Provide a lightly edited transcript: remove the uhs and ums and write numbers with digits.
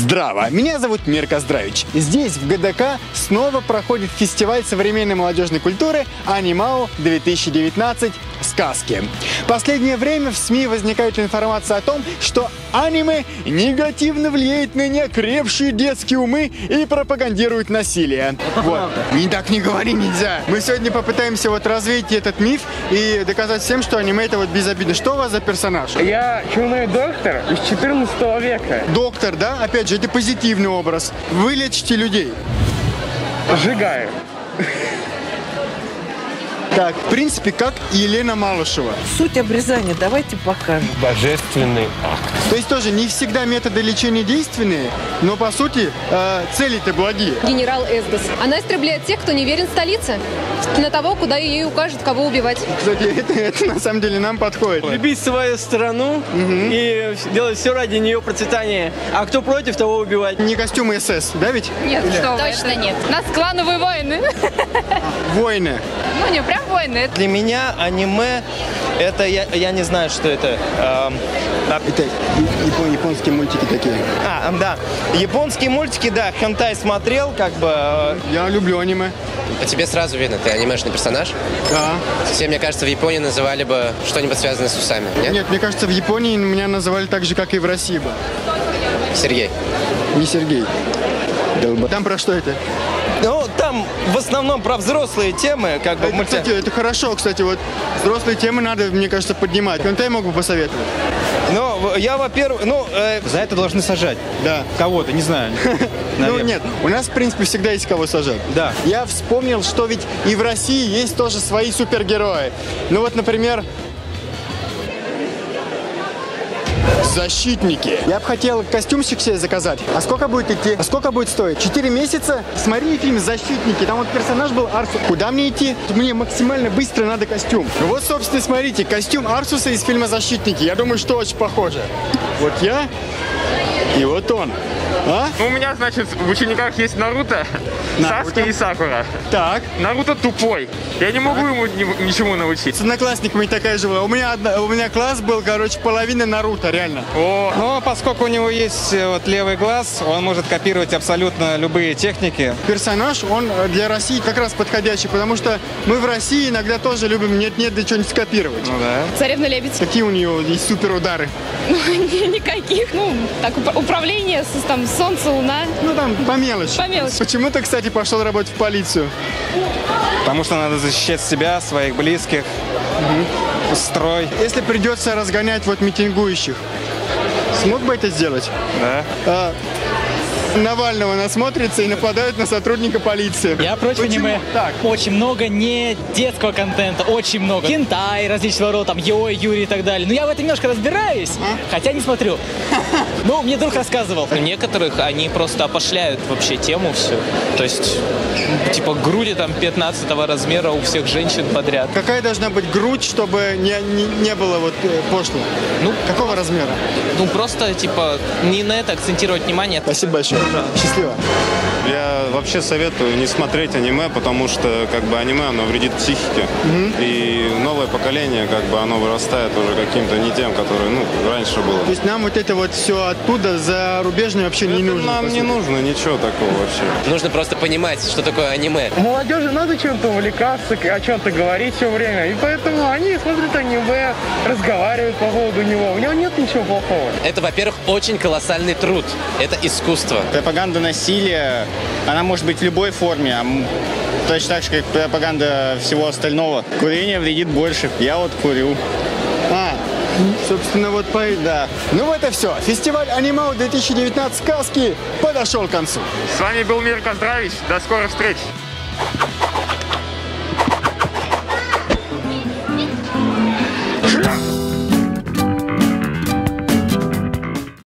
Здраво! Меня зовут Мир Коздравич. Здесь, в ГДК, снова проходит фестиваль современной молодежной культуры «Анимао 2019. Сказки». Последнее время в СМИ возникает информация о том, что аниме негативно влияет на неокрепшие детские умы и пропагандирует насилие. Вот. И так не говори нельзя. Мы сегодня попытаемся развеять этот миф и доказать всем, что аниме это безобидно. Что у вас за персонаж? Я чумной доктор из 14 века. Доктор, да? Опять же, это позитивный образ. Вы лечите людей. Сжигаю. Так, в принципе, как Елена Малышева. Суть обрезания давайте покажем. Божественный акт. То есть тоже не всегда методы лечения действенные, но по сути цели-то благие. Генерал Эсдос. Она истребляет тех, кто не верен столице. На того, куда ей укажут, кого убивать. Кстати, это на самом деле нам подходит. Любить свою страну и делать все ради нее процветания. А кто против, того убивать. Не костюмы СС, да ведь? Нет, что вы, точно нет. У нас клановые войны. Войны. Ну, не прям войны. Для меня аниме, это, я не знаю, что это. Это японские мультики такие. Да. Японские мультики, да, хентай смотрел, как бы. Я люблю аниме. По тебе сразу видно, ты анимешный персонаж? Да. Все, мне кажется, в Японии называли бы что-нибудь связанное с усами, нет? Нет, мне кажется, в Японии меня называли так же, как и в России бы. Сергей. Не Сергей. Там про что это? Ну, там в основном про взрослые темы, как бы. Кстати, это хорошо, кстати, взрослые темы надо, мне кажется, поднимать. Хентай мог бы посоветовать. Ну, я, во-первых, за это должны сажать. Да. Кого-то, не знаю. Ну нет, у нас, в принципе, всегда есть кого сажать. Да. Я вспомнил, что ведь и в России есть тоже свои супергерои. Ну вот, например, защитники. Я бы хотел костюмчик себе заказать. А сколько будет идти? А сколько будет стоить? 4 месяца? Смотри фильм «Защитники». Там персонаж был Арсус. Куда мне идти? Мне максимально быстро надо костюм. Вот, собственно, смотрите. Костюм Арсуса из фильма «Защитники». Я думаю, что очень похоже. Вот я и вот он. Ну, у меня, значит, в учениках есть Наруто, Саски и Сакура. Так. Наруто тупой. Я не могу ему ничему научить. С одноклассниками такая же была. У меня класс был, половина Наруто, реально. Но поскольку у него есть левый глаз, он может копировать абсолютно любые техники. Персонаж, он для России как раз подходящий, потому что мы в России иногда тоже любим нет-нет, да что-нибудь скопировать. Ну да. Царевна-лебедь. Какие у нее есть суперудары? Никаких. Так, управление, солнце, луна. Ну там по мелочи. По мелочи. Почему ты, кстати, пошел работать в полицию? Потому что надо защищать себя, своих близких, строй. Если придется разгонять митингующих, смог бы это сделать? Да. Навального насмотрится и нападают на сотрудника полиции. Я против аниме. Так. Очень много не детского контента, очень много. Хентай различного рода, Йой, Юрий и так далее. Но я в этом немножко разбираюсь, хотя не смотрю. Ну, мне друг рассказывал. У некоторых они просто опошляют вообще тему всю. То есть, типа, груди 15-го размера у всех женщин подряд. Какая должна быть грудь, чтобы не было пошло? Ну, какого размера? Ну, просто, типа, не на это акцентировать внимание. Спасибо большое. Счастливо. Я вообще советую не смотреть аниме, потому что аниме, оно вредит психике. И новое поколение, оно вырастает уже каким-то не тем, которое, раньше было. То есть нам это все оттуда, зарубежное вообще не нужно? Нам не нужно ничего такого вообще. Нужно просто понимать, что такое аниме. Молодежи надо чем-то увлекаться, о чем-то говорить все время. И поэтому они смотрят аниме, разговаривают по поводу него. У него нет ничего плохого. Это, во-первых, очень колоссальный труд. Это искусство. Пропаганда насилия, она может быть в любой форме, точно так же, как пропаганда всего остального. Курение вредит больше. Я курю. Собственно, да. Ну это все. Фестиваль «Анимао 2019. Сказки» подошел к концу. С вами был Мир Коздравич. До скорых встреч.